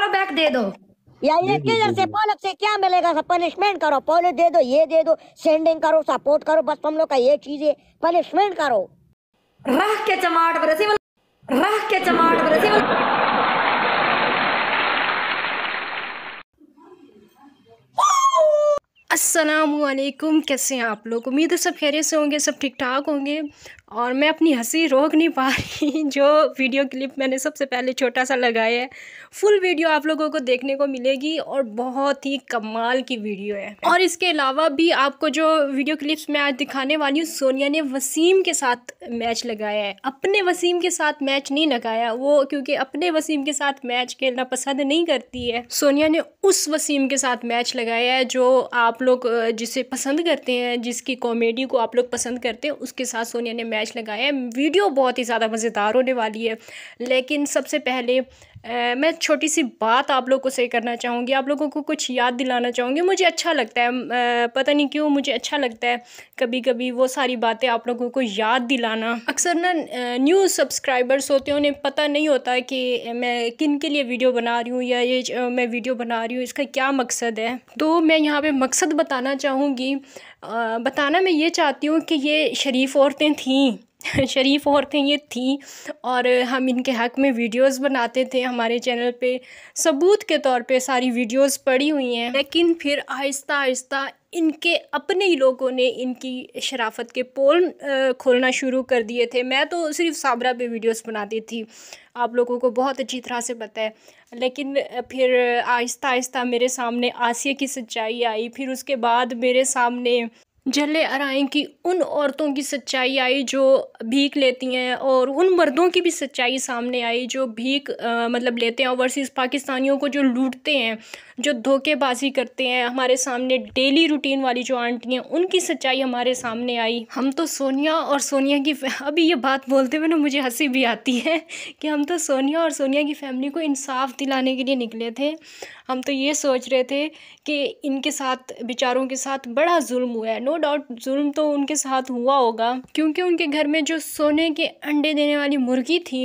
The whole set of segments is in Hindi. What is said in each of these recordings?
फॉलो बैक दे दो। या ये दे दो किलर दे से दो। पॉलक से क्या मिलेगा? सब पनिशमेंट करो, पॉलिश दे दो, ये दे दो, सेंडिंग करो, सपोर्ट करो, बस तुम लोग का ये चीज है, पनिशमेंट करो। रह के चमाट बरसी रह के चमाट बरसी अस्सलामुअलैकुम, कैसे हैं आप लोग? उम्मीद है सब खैरियत से होंगे, सब ठीक ठाक होंगे। और मैं अपनी हंसी रोक नहीं पा रही। जो वीडियो क्लिप मैंने सबसे पहले छोटा सा लगाया है, फुल वीडियो आप लोगों को देखने को मिलेगी और बहुत ही कमाल की वीडियो है। और इसके अलावा भी आपको जो वीडियो क्लिप्स मैं आज दिखाने वाली हूँ, सोनिया ने वसीम के साथ मैच लगाया है। अपने वसीम के साथ मैच नहीं लगाया वो, क्योंकि अपने वसीम के साथ मैच खेलना पसंद नहीं करती है। सोनिया ने उस वसीम के साथ मैच लगाया है जो आप लोग जिसे पसंद करते हैं, जिसकी कॉमेडी को आप लोग पसंद करते हैं, उसके साथ सोनिया ने मैच लगाया है। वीडियो बहुत ही ज़्यादा मज़ेदार होने वाली है। लेकिन सबसे पहले मैं छोटी सी बात आप लोगों को शेयर करना चाहूँगी, आप लोगों को कुछ याद दिलाना चाहूँगी। मुझे अच्छा लगता है, पता नहीं क्यों मुझे अच्छा लगता है कभी कभी वो सारी बातें आप लोगों को याद दिलाना। अक्सर ना न्यू सब्सक्राइबर्स होते हैं, उन्हें पता नहीं होता कि मैं किन के लिए वीडियो बना रही हूँ, या ये मैं वीडियो बना रही हूँ इसका क्या मकसद है। तो मैं यहाँ पे मकसद बताना चाहूँगी। बताना मैं ये चाहती हूँ कि ये शरीफ औरतें थीं शरीफ औरतें ये थीं, और हम इनके हक़ में वीडियोस बनाते थे। हमारे चैनल पे सबूत के तौर पे सारी वीडियोस पड़ी हुई हैं। लेकिन फिर आहिस्ता आहिस्ता इनके अपने ही लोगों ने इनकी शराफत के पोल खोलना शुरू कर दिए थे। मैं तो सिर्फ साबरा पे वीडियोस बनाती थी, आप लोगों को बहुत अच्छी तरह से पता है। लेकिन फिर आहिस्ता आहिस्ता मेरे सामने आसिया की सच्चाई आई, फिर उसके बाद मेरे सामने जले अराई की उन औरतों की सच्चाई आई जो भीख लेती हैं, और उन मर्दों की भी सच्चाई सामने आई जो भीख मतलब लेते हैं, ओवरसीज़ पाकिस्तानियों को जो लूटते हैं, जो धोखेबाजी करते हैं। हमारे सामने डेली रूटीन वाली जो आंटी हैं, उनकी सच्चाई हमारे सामने आई। हम तो सोनिया और सोनिया की अभी ये बात बोलते हुए ना मुझे हंसी भी आती है कि हम तो सोनिया और सोनिया की फैमिली को इंसाफ दिलाने के लिए निकले थे। हम तो ये सोच रहे थे कि इनके साथ बेचारों के साथ बड़ा जुल्म हुआ है। नो डाउट जुल्म तो उनके साथ हुआ होगा, क्योंकि उनके घर में जो सोने के अंडे देने वाली मुर्गी थी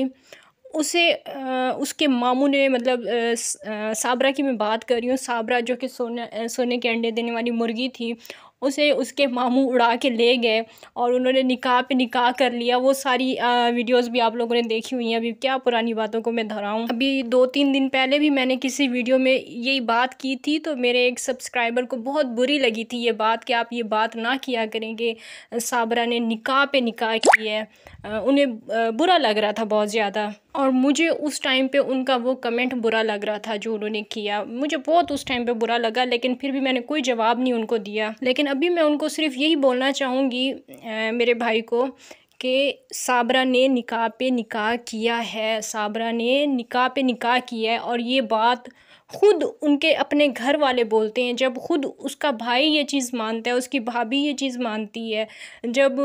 उसे उसके मामू ने, मतलब साबरा की मैं बात कर रही हूँ, साबरा जो कि सोने के अंडे देने वाली मुर्गी थी, उसे उसके मामू उड़ा के ले गए और उन्होंने निकाह पे निकाह कर लिया। वो सारी वीडियोस भी आप लोगों ने देखी हुई हैं। अभी क्या पुरानी बातों को मैं दोहराऊं। अभी 2-3 दिन पहले भी मैंने किसी वीडियो में यही बात की थी, तो मेरे एक सब्सक्राइबर को बहुत बुरी लगी थी ये बात कि आप ये बात ना किया करेंगे। साबरा ने निकाह पे निकाह किया है, उन्हें बुरा लग रहा था बहुत ज़्यादा, और मुझे उस टाइम पे उनका वो कमेंट बुरा लग रहा था जो उन्होंने किया। मुझे बहुत उस टाइम पे बुरा लगा, लेकिन फिर भी मैंने कोई जवाब नहीं उनको दिया। लेकिन अभी मैं उनको सिर्फ यही बोलना चाहूँगी, मेरे भाई को, कि साबरा ने निकाह पे निकाह किया है, साबरा ने निकाह पे निकाह किया है। और ये बात खुद उनके अपने घर वाले बोलते हैं। जब खुद उसका भाई ये चीज़ मानता है, उसकी भाभी ये चीज़ मानती है, जब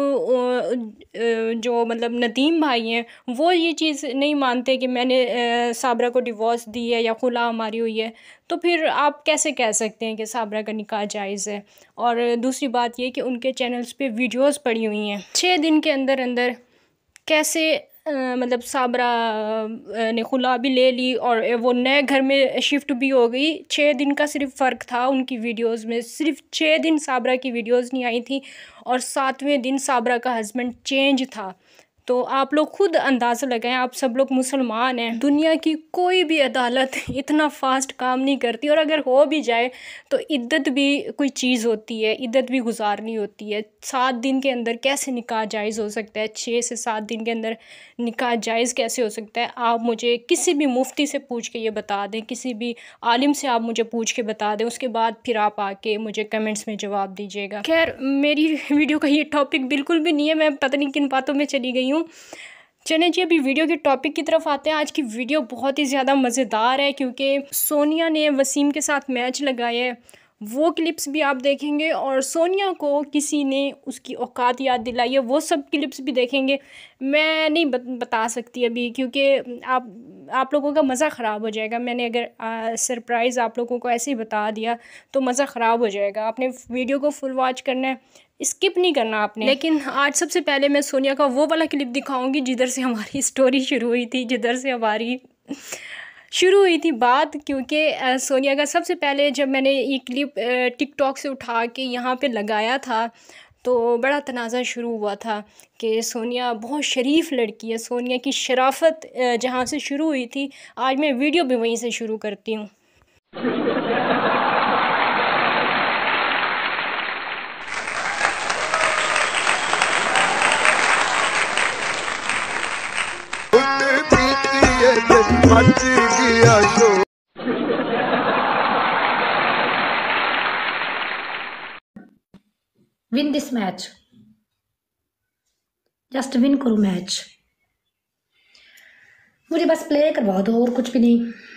जो मतलब नदीम भाई हैं वो ये चीज़ नहीं मानते कि मैंने साबरा को डिवोर्स दी है या खुला हमारी हुई है, तो फिर आप कैसे कह सकते हैं कि साबरा का निकाह जायज़ है। और दूसरी बात ये कि उनके चैनल्स पे वीडियोस पड़ी हुई हैं। 6 दिन के अंदर अंदर कैसे मतलब साबरा ने खुला भी ले ली और वो नए घर में शिफ्ट भी हो गई। 6 दिन का सिर्फ फ़र्क था उनकी वीडियोस में। सिर्फ 6 दिन साबरा की वीडियोस नहीं आई थी, और 7वें दिन साबरा का हस्बैंड चेंज था। तो आप लोग खुद अंदाज़ा लगाएं, आप सब लोग मुसलमान हैं। दुनिया की कोई भी अदालत इतना फास्ट काम नहीं करती, और अगर हो भी जाए तो इद्दत भी कोई चीज़ होती है, इद्दत भी गुजारनी होती है। 7 दिन के अंदर कैसे निकाह जायज़ हो सकता है? 6 से 7 दिन के अंदर निकाह जायज़ कैसे हो सकता है? आप मुझे किसी भी मुफ्ती से पूछ के ये बता दें, किसी भी आलिम से आप मुझे पूछ के बता दें, उसके बाद फिर आप आके मुझे कमेंट्स में जवाब दीजिएगा। खैर, मेरी वीडियो का ये टॉपिक बिल्कुल भी नहीं है, मैं पता नहीं किन बातों में चली गई हूँ। चलें जी, अभी वीडियो के टॉपिक की तरफ आते हैं। आज की वीडियो बहुत ही ज़्यादा मज़ेदार है, क्योंकि सोनिया ने वसीम के साथ मैच लगाया है। वो क्लिप्स भी आप देखेंगे, और सोनिया को किसी ने उसकी औकात याद दिलाई है, वो सब क्लिप्स भी देखेंगे। मैं नहीं बता सकती अभी, क्योंकि आप लोगों का मज़ा ख़राब हो जाएगा। मैंने अगर सरप्राइज़ आप लोगों को ऐसे ही बता दिया तो मज़ा ख़राब हो जाएगा। आपने वीडियो को फुल वॉच करना है, स्किप नहीं करना आपने। लेकिन आज सबसे पहले मैं सोनिया का वो वाला क्लिप दिखाऊंगी जिधर से हमारी स्टोरी शुरू हुई थी, जिधर से हमारी शुरू हुई थी बात, क्योंकि सोनिया का सबसे पहले जब मैंने ये क्लिप टिकटॉक से उठा के यहाँ पे लगाया था तो बड़ा तनाज़ा शुरू हुआ था कि सोनिया बहुत शरीफ लड़की है, सोनिया की शराफत जहाँ से शुरू हुई थी, आज मैं वीडियो भी वहीं से शुरू करती हूँ। Win this match, just win करो मैच, मुझे बस प्ले करवा दो और कुछ भी नहीं।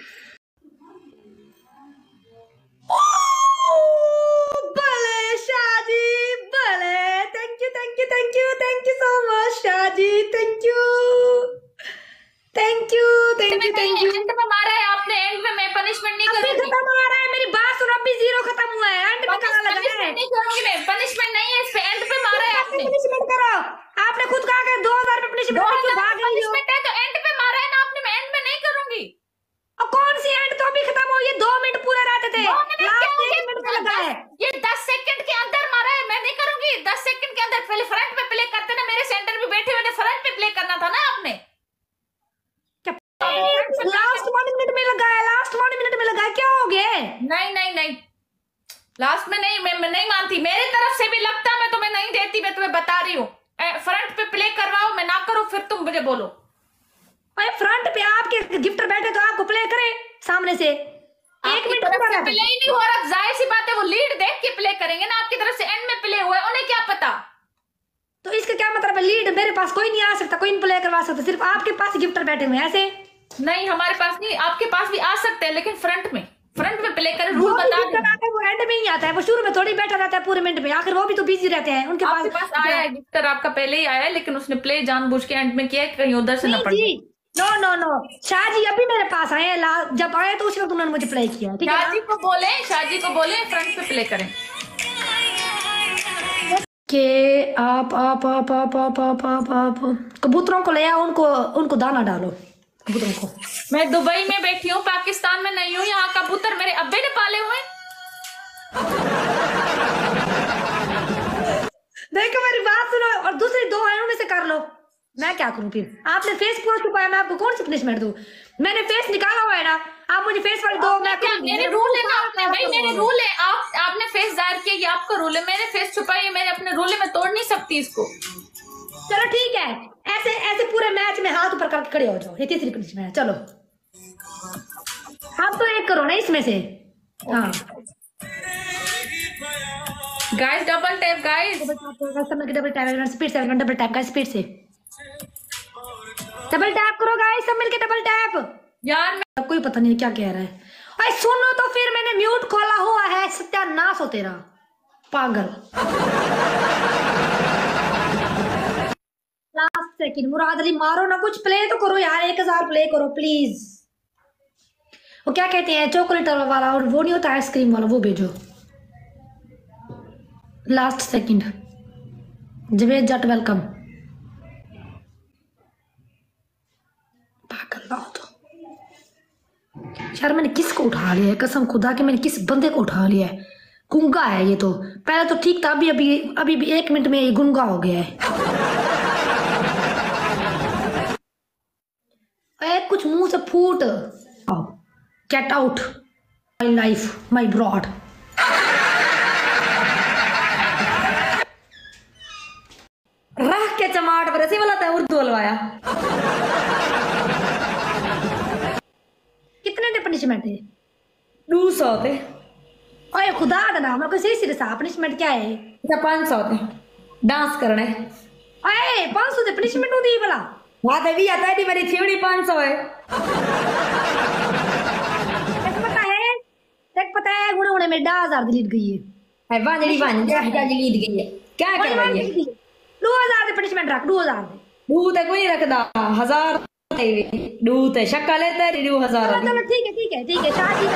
भले शाजी भले, thank you thank you thank you thank you so much Shaji, thank you thank you thank you thank you. End में मारा है आपने, एंड में मैं पनिशमेंट नहीं करूंगी। खत्म हो रहा है, मेरी बात सुनो, अभी 0 खत्म हुआ है, एंड में कहां लगा है? नहीं करूंगी मैं, पनिशमेंट नहीं है इस पे, एंड पे मारा है आपने। पनिशमेंट करो, आपने खुद कहा कि 2000 पे पनिशमेंट क्यों भाग रही हो? पनिशमेंट है तो एंड पे मारा है ना आपने, मैं एंड में नहीं करूंगी। और कौन सी एंड, तो अभी खत्म हो, ये 2 मिनट पूरे रहते थे, लास्ट 1 मिनट का लगा है। ये 10 सेकंड के अंदर मारा है, मैं नहीं करूंगी। 10 सेकंड के अंदर पहले फ्रंट पे प्ले करते ना, मेरे सेंटर में बैठे हुए फ्रंट पे प्ले करना था ना आपने। लास्ट 1 मिनट में लगा है, लास्ट 1 मिनट में लगा है, क्या हो गया? नहीं नहीं नहीं, लास्ट में नहीं, मैं नहीं मानती, मेरी तरफ से भी लगता, मैं तुम्हें नहीं देती, मैं तुम्हें बता रही हूँ। फ्रंट पे प्ले करवाओ, मैं ना करूँ फिर तुम मुझे बोलो। भाई फ्रंट पे आपके गिफ्टर बैठे तो आपको प्ले करे सामने से, 1 मिनट प्ले ही नहीं हो रहा, जाहिर सी बात है वो लीड देख के प्ले करेंगे ना, आपकी तरफ से एंड में प्ले हुआ है, उन्हें क्या पता। तो इसका क्या मतलब है? लीड मेरे पास कोई नहीं आ सकता, कोई नहीं प्ले करवा सकता, सिर्फ आपके पास गिफ्टर बैठे हुए ऐसे? नहीं हमारे पास नहीं, आपके पास भी आ सकते हैं, लेकिन फ्रंट में प्ले करें, रूल बता दें। वो एंड में ही आता है, वो शुरू में थोड़ी बैठा रहता है पूरे मिनट में, आखिर वो भी तो बिजी रहते हैं, उनके पास आया है गिफ्टर, आपका पहले ही आया है, लेकिन उसने प्ले जानबूझ के एंड में किया कि कहीं उधर से न पड़ जाए। नो नो नो, शाहजी अभी मेरे पास आए, जब आए तो उसी वक्त उन्होंने मुझे प्ले किया, ठीक है? शाहजी को बोले फ्रंट पे प्ले करें कि आप कबूतरों को ले आओ, उनको दाना डालो कबूतरों को। मैं दुबई में बैठी हूँ, पाकिस्तान में नहीं हूँ, यहाँ कबूतर मेरे अब्बे ने पाले हुए। देखो मेरी बात सुनो, और दूसरी 2 है उनमें से कर लो, मैं क्या करूं फिर? आपने फेस पूरा छुपाया, मैं आपको कौन सी पनिशमेंट दूं? मैंने फेस निकाला हुआ है ना, आप मुझे फेस वाली दो। मैं क्या मेरे रूल है ना, आपने भाई मेरे रूल है, आपने फेस जाहिर किया, ये आपका रूल है, मैंने फेस छुपाई, मैंने अपने रूल है, मैं तोड़ नहीं सकती इसको। चलो ठीक है, ऐसे ऐसे पूरे मैच में हाथ ऊपर करके खड़े हो जाओ, ये तीसरी पनिशमेंट है। चलो आप तो एक करो ना इसमें से। हाँ guys, double tap guys, double tap speed से, डबल टैप गाइस, स्पीड से डबल टैप करो गाइस, सब मिलके डबल टैप। यार कोई पता नहीं क्या कह रहा है। अरे सुनो तो फिर, मैंने म्यूट खोला हुआ है, सत्यानाश हो तेरा पागल। लास्ट सेकंड, मुराद अली मारो ना, कुछ प्ले तो करो यार, 1000 प्ले करो प्लीज। वो क्या कहते हैं, चॉकलेट वाला, और वो नहीं होता आइसक्रीम वाला, वो भेजो। Last second, Javed Jatt welcome. पागल ना हो तो यार, मैंने किसको उठा लिया है, कसम खुदा के मैंने किस बंदे को उठा लिया है। गुंगा है ये तो, पहले तो ठीक था, अभी भी 1 मिनट में ये गुंगा हो गया है। कुछ मुंह से फूट, get out my life my broad. रख के चमाट पर ऐसे वाला था, उर्दू हलवाया। कितने ने पनिशमेंट है? 200 थे। ओए खुदा दा नाम, कोई सही सा पनिशमेंट क्या है? 500 थे, डांस करने। ओए 500 थे पनिशमेंट होती है भला? वहां तो भी आता है, मेरी थ्योरी 500 है। पता है गुणे में 10,000 डिलीट गई है। वांजड़ी डिलीट गई है, क्या कर रही है? 2000 दे पनिशमेंट रख, 2000 दे। डू ते कोई रखदा, 1000 डू ते शक्का लेते 2000। चलो ठीक है ठीक है ठीक है, शादी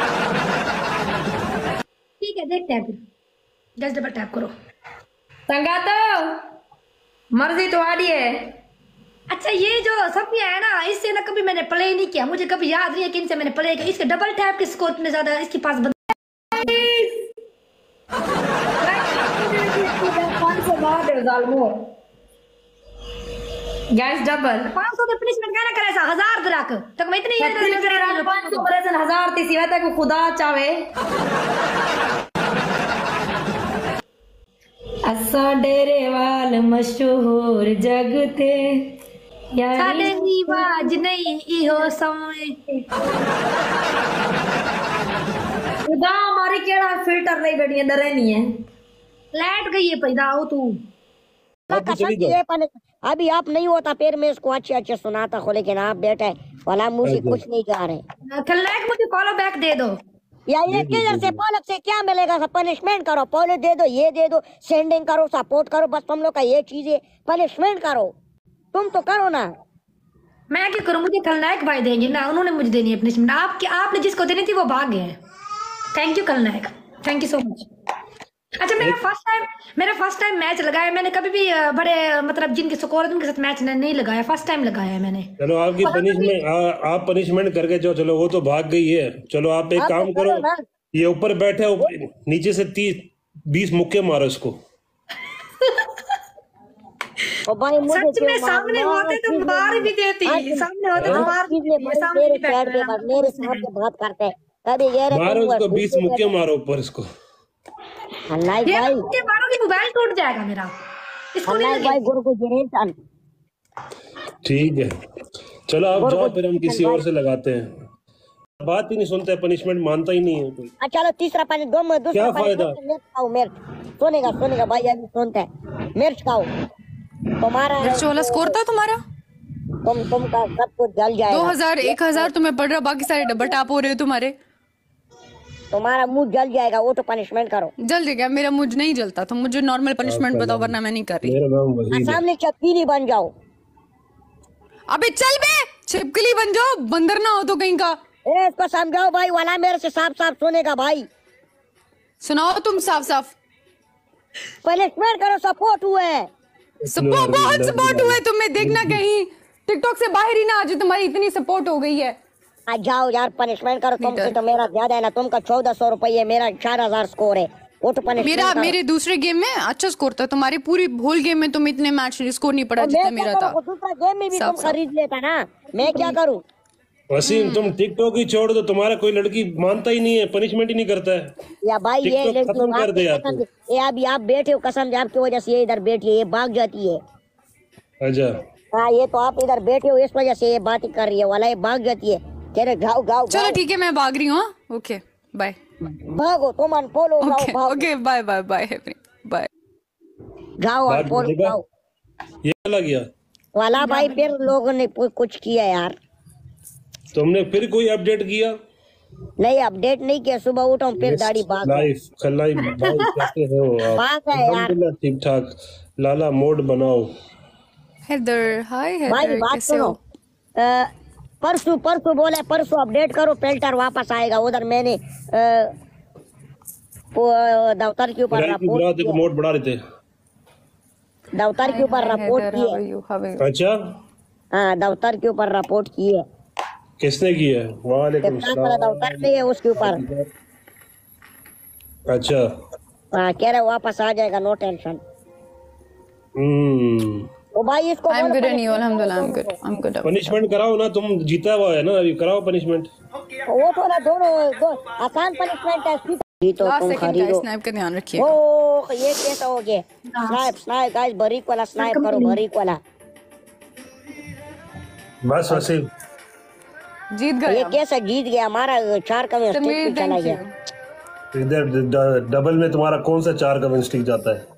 ठीक है, देखते हैं फिर। जस्ट डबल टैप करो। संगातो मर्जी तुम्हारी है, अच्छा ये जो सब ये है ना, इससे ना कभी मैंने प्ले नहीं किया, मुझे कभी याद नहीं है कि इनसे मैंने प्ले किया। इसके डबल टैप के स्कोर इतने ज्यादा इसके पास गैस डबल 500 के पनिशमेंट कहना करे सा 1000 दरक तक मैं इतनी 500 प्रेजेंट 1000 थी सिवा तक खुदा चावे असा डेरे वाल मशहूर जग थे साडे रिवाज नहीं इहो समय खुदा हमारी केड़ा फिल्टर नहीं बैठी डरे नहीं है। लाइट गई है पैदा हो तू अभी आप नहीं होता फिर मैं इसको अच्छे अच्छे सुनाता हो, लेकिन आप बेटे वाला मुंह से कुछ नहीं जा रहे। खलनायक मुझे फॉलो बैक दे दो या ये किधर से पॉलक से क्या मिलेगा? सब पनिशमेंट करो, पॉलो दे दो, ये दे दो, सेंडिंग करो, सपोर्ट करो, बस तुम लोग का ये चीज है। पनिशमेंट करो, तुम तो करो ना। मैं क्या करूं? मुझे खलनायक भाई देंगे ना, उन्होंने मुझे देनी है पनिशमेंट। आपने जिसको देनी थी वो भाग गए। थैंक यू खलनायक, थैंक यू सो मच। अच्छा मेरा फर्स्ट टाइम मैच लगाया मैंने, कभी भी बड़े मतलब जिनके स्कोर उनके साथ मैच नहीं लगाया, फर्स्ट टाइम लगाया है मैंने। चलो आपकी पनिशमेंट आप पनिशमेंट करके जाओ। चलो वो तो भाग गई है, चलो आप एक काम करो, ये ऊपर बैठे नीचे से 30-20 मुक्के मारो इसको। भाई मुझे सच में सामने होते तो मार भी देती, सामने होते तो मार भी देती, सामने मेरे सामने बात करते हैं कभी ये मारो इसको, 20 मुक्के मारो ऊपर इसको। भाई मारोगे मोबाइल टूट जाएगा मेरा, इसको नहीं भाई गुरु को जनरेशन। ठीक है चलो आप जाओ, फिर हम किसी और से लगाते हैं। बात ही नहीं सुनते, पनिशमेंट मानता ही नहीं है कोई। चलो तीसरा पानी दो में दूसरा क्या फायदा? मिर्च सुनेगा भाई, अभी सुनते हैं। मिर्च खाओ, तुम्हारा मिर्च वाला स्कोर था तुम्हारा, तुमका सब कुछ जल जाएगा। 2000 1000 तुम्हें पड़ रहा, बाकी सारे डबल टैप हो रहे हो तुम्हारे, तुम्हारा मुंह जल जाएगा। वो तो पनिशमेंट करो। जल जाएगा, मेरा मुझ नहीं जलता, तो मुझे नॉर्मल पनिशमेंट बताओ वरना मैं नहीं कर रही। मेरा नाम वहीद है। सामने चपकीली बन जाओ। अबे चल बे, छिपकली बन जाओ, बंदर ना हो तो कहीं का। इसको समझाओ भाई, वाला मेरे से साफ साफ सुनेगा भाई। सुनाओ तुम साफ साफ। पनिशमेंट करो, सपोर्ट हुए बहुत सपोर्ट हुए तुम्हें, देखना कहीं टिकटॉक से बाहर ही ना आ जाए, तुम्हारी इतनी सपोर्ट हो गई है। आ जाओ यार, पनिशमेंट करो। तुमसे तो मेरा ज्यादा है ना, तुमका 1400 रुपये, मेरा 4000 स्कोर है। वो तो पनिशमेंट मेरे दूसरे गेम में अच्छा स्कोर था, तुम्हारी पूरी होल गेम में तुम इतने मैच स्कोर नहीं पड़ा जितना मेरा था। दूसरा गेम में भी तुम खरीद लेता ना, मैं क्या करूं? वसीम तुम टिकटॉक ही छोड़ दो, तुम्हारा कोई लड़की मानता ही नहीं है, पनिशमेंट ही नहीं करता है। या भाई ये TikTok खत्म कर दे यार तू। ये अभी आप बैठे हो, कसम आपकी वजह से ये इधर बैठी है, ये भाग जाती है। अच्छा हाँ, ये तो आप इधर बैठे हो इस वजह से ये बात कर रही है, वाला ये भाग जाती है। कह रहे गाओ गाओ। चलो ठीक है, मैं भाग रही हूँ। Okay bye. भागो तुम, अनफॉलो गाओ। Okay bye bye bye bye. गाओ अनफॉलो गाओ। ये लग गया वाला भाई, फिर लोगों ने कुछ किया यार। तुमने फिर कोई अपडेट किया? नहीं, अपडेट नहीं किया। सुबह उठा फिर दाढ़ी भाग लाइफ खलाई भाई कैसे हो आप? भाग है यार। अल्हम्दुलिल्लाह ठीक ठाक। लाला मोड बनाओ। हेदर हाय भाई हेदर, बात कैसे सुनो, हो? परसों बोले, परसों अपडेट करो, फिल्टर वापस आएगा। उधर मैंने दफ्तर के ऊपर रिपोर्ट, मोड बढ़ा रहे थे दफ्तर के ऊपर रिपोर्ट की है। अच्छा हाँ, दफ्तर के ऊपर रिपोर्ट की है। किसने की है? वालेकुम सलाम। दफ्तर नहीं है उसके ऊपर। अच्छा हाँ, कह रहे वापस आ जाएगा, नो टेंशन। ओ भाई इसको I am good and you? अल्हम्दुलिल्लाह आई एम गुड। पनिशमेंट कराओ ना, तुम जीता हुआ है ना, अभी कराओ पनिशमेंट। वो तो ना दोनों आसान पनिशमेंट है। तो तुम खरीदो। स्नाइप का ध्यान रखिए। ओ ये कैसा हो गया? स्नाइप गाइस, बरीक वाला स्नाइप करो, बरीक वाला। बस वसीम जीत गया। ये कैसा जीत गया? हमारा 4 का स्टिक चला गया। इधर डबल में तुम्हारा कौन सा 4 का विन स्टिक जाता है?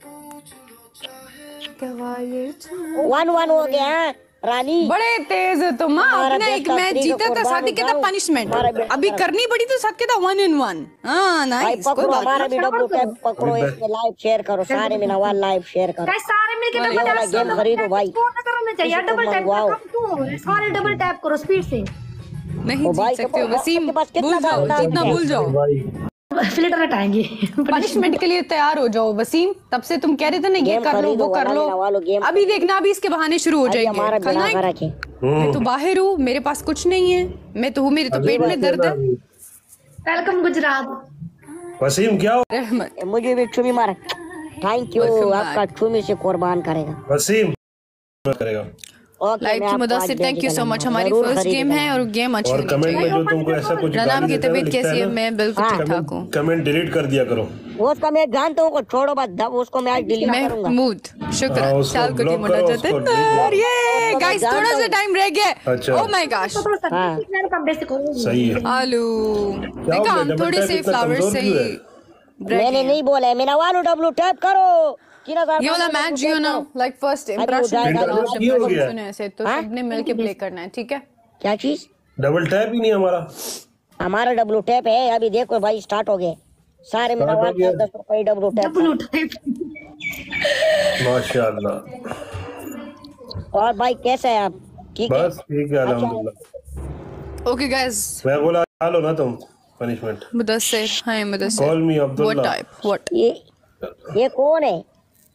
1-1 हो गया हाँ? रानी बड़े तेज हो तुम। अपना एक मैच जीता था, साथ ही कहता पनिशमेंट अभी करनी पड़ी तो साथ कहता 1 in 1। हाँ नाइस, कोई बात हमारा भी डब्ल्यू टैप पकड़ो, इसमें लाइव शेयर करो, सारे में नवाज लाइव शेयर करो। गाइस सारे मिलके डबल टैप गेम खरीदो भाई। करना चाहिए, डबल टैप करो, सारे डबल टैप करो स्पीड से। नहीं जीत सकते हो वसीम, भूल जाओ, जीतना भूल जाओ। फिल्टर हटाएंगे। पनिशमेंट के लिए तैयार हो जाओ वसीम, तब से तुम कह रहे थे ना ये कर लो वो कर लो, अभी देखना अभी इसके बहाने शुरू हो जाएंगे। खलनायक मैं तो बाहर हूँ, मेरे पास कुछ नहीं है, मैं तो हूँ, मेरे तो पेट में दर्द है। वेलकम गुजरात। वसीम क्या हो? रहमत मुझे भी चुमी मार, थैंक यू, आपका चुमी से कुर्बान करेगा वसीम करेगा। लाइक की Mudassir, thank you so much. हमारी फर्स्ट गेम है और गेम अच्छी और होनी कमेंट में चाहिए। जो तुमको ऐसा कुछ नाम की तबीयत कैसी है? लिखता मैं बिल्कुल ठीक ठाक हूँ। कमेंट डिलीट कर दिया करो। वो उसका मैं जानता हूँ को छोड़ो बात, उसको मैं आज डिलीट करूंगा। महमूद शुक्र, हाँ, उसको शाल को block मुड़ा करो, जाते उसको delete हैं। ये गाइस थोड़ा सा टाइम रह गया। अच्छा। ओह माय गॉश, सही है। आलू क्या देखा हो हम गया? थोड़े डबल से टैप इतना फ्लावर्स कमजोर से क्यों ही है? मैंने नहीं बोला है, मैंने वालों डब्लू टैप करो। ये वाला मैच जो ना लाइक फर्स्ट इंप्रेशन हो गया। सुने से तो सबने मिलके प्ले करना है, ठीक है? क्या चीज? डबल टैप ही नहीं हमारा। हमारा डब्लू टैप है, अभी देखो भाई स्टार्ट हो गए सारे। मेरा Start हो गया। 10 रुपए डब्लू टैप। माशाल्लाह। और भाई कैसे है आप? ठीक है बस ठीक है अल्हम्दुलिल्लाह। ओके गाइस, मैं बोला डालो ना तुम punishment. Mudassir, hi Mudassir, call me what Abdullah. Type what? ये कौन है?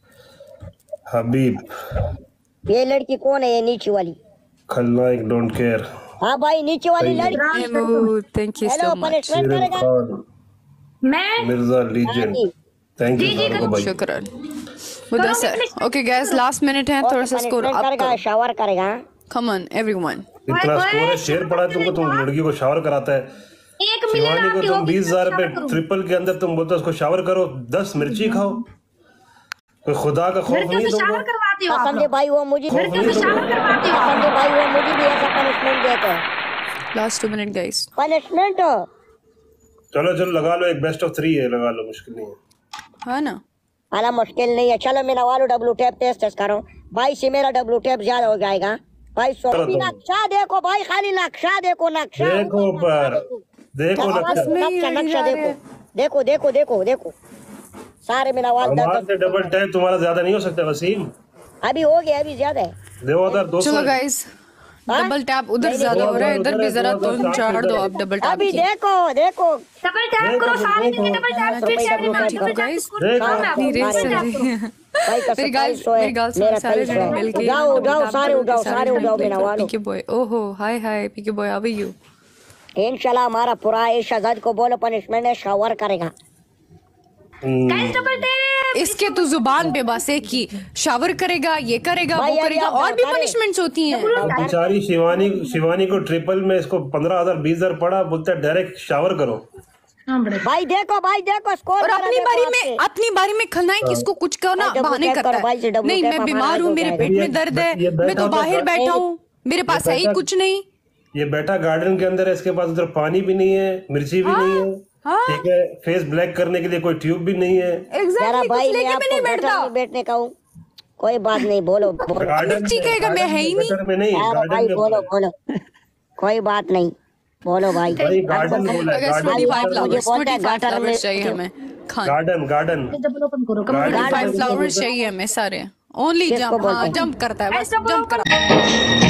हबीब। ये लड़की कौन है? ये नीचे वाली? खलनायक डोंट केयर। हाँ भाई नीचे वाली लड़की। Mahmood thank you hello so much, punishment Cyril करेगा? खान, मैं मिर्जा लीजेंड, थैंक यू सारों को भाई। शुक्र Mudassir. Okay guys last minute है, थोड़ा सा स्कोर अप करेगा, करो। शावर करेगा। Come on everyone. इतना स्कोर है, शेर पड़ा है तुमको, तुम लड़की को शावर कराता है। 1 मिलियन शिवानी को आपकी तुम होगी, 20,000 पे ट्रिपल के अंदर तुम बोलते हो उसको शावर करो, 10 मिर्ची खाओ। कोई खुदा का खौफ लड़कियों नहीं से तुमको? शावर करवाती हो आप पसंद है लोग। भाई वो मुझे, लड़कियों से शावर करवाती हो आप पसंद है भाई वो मुझे भी ऐसा पनिशमेंट देते हैं। Last 2 minute guys. पनिशमेंट चलो चलो लगा लो, एक बेस्ट ऑफ 3 है, लगा लो, मुश्किल नहीं है। हाँ ना, आला मुश्किल नहीं है। चलो मेरा वालों डब्लू टैप टेस्ट करो भाई से, मेरा डब्लू टैप ज्यादा हो जाएगा भाई। नक्शा देखो भाई, खाली नक्शा देखो, नक्शा देखो ऊपर, देखो नक्शा नक्शा देखो, देखो देखो देखो देखो सारे मेरा वाल हमारे से डबल टैप तुम्हारा ज्यादा नहीं हो सकता वसीम। अभी हो गया, अभी ज्यादा है। देखो उधर 200। चलो गाइस डबल टैप उधर ज्यादा हो रहा है, इधर भी जरा 2-4 दो आप डबल टैप अभी की। देखो देखो डबल टैप करो, सारे मिलके डबल टैप, स्पीड से डबल ठीक है गाइस, टैप। धीरे से भाई का मेरी गाल 2700 है, मेरी गाल मेरा सारे 2300 जने है। मिलके उठाओ उठाओ सारे उठाओ, सारे उठाओ मेरा वालों। पीके बॉय, ओहो हाय हाय PK boy, how are you? इंशाल्लाह हमारा पूरा इर्शाद को बोलो पनिशमेंट है, शावर करेगा। Guys double tap. इसके तो जुबान पे बस एक ही, शावर करेगा, ये करेगा, भाई वो यार, करेगा, यार, और भी अरे। पनिशमेंट्स होती हैं। बेचारी शिवानी को ट्रिपल में इसको 15,000 20,000 पड़ा, बोलता है डायरेक्ट शावर करो। हां बड़े भाई देखो स्कोर। और अपनी बारी में खलनायक इसको कुछ करना भाई, बहाने डब्लू टैप करता करो भाई, से है। डब्लू नहीं टैप मैं हमारा बीमार हूँ, हो मेरे जाएगा। पेट में दर्द है, ये मैं तो बैठा बाहर बैठा हूँ, मेरे पास है ही बैठा- कुछ नहीं। ये बैठा गार्डन के अंदर है, इसके पास उधर पानी भी नहीं है, मिर्ची भी नहीं है, ठीक है, फेस ब्लैक करने के लिए कोई ट्यूब भी नहीं है। जरा एग्जैक्टली भाई कुछ मैं लेके भी नहीं आपको बैठता। गटर में बैठने का हूँ, कोई बात नहीं, बोलो बोलो। गार्डन मिर्ची कहेगा, मैं है ही नहीं। गटर में नहीं, हाँ गार्डन भाई में बोलो बोलो, कोई बात नहीं, बोलो भाई। भाई गार्डन बोला है, अगर गार्डन 25 मुझे फ्लावर्स बोलता है 25 गाटर में- फ्लावर्स चाहिए हमें Khan, garden garden double open करो, गार्डन 25 फ्लावर्स चाहिए हमें सारे। ओनली किसको जंप, बोलते हाँ हैं? जंप करता है बस, ऐसा जंप करा।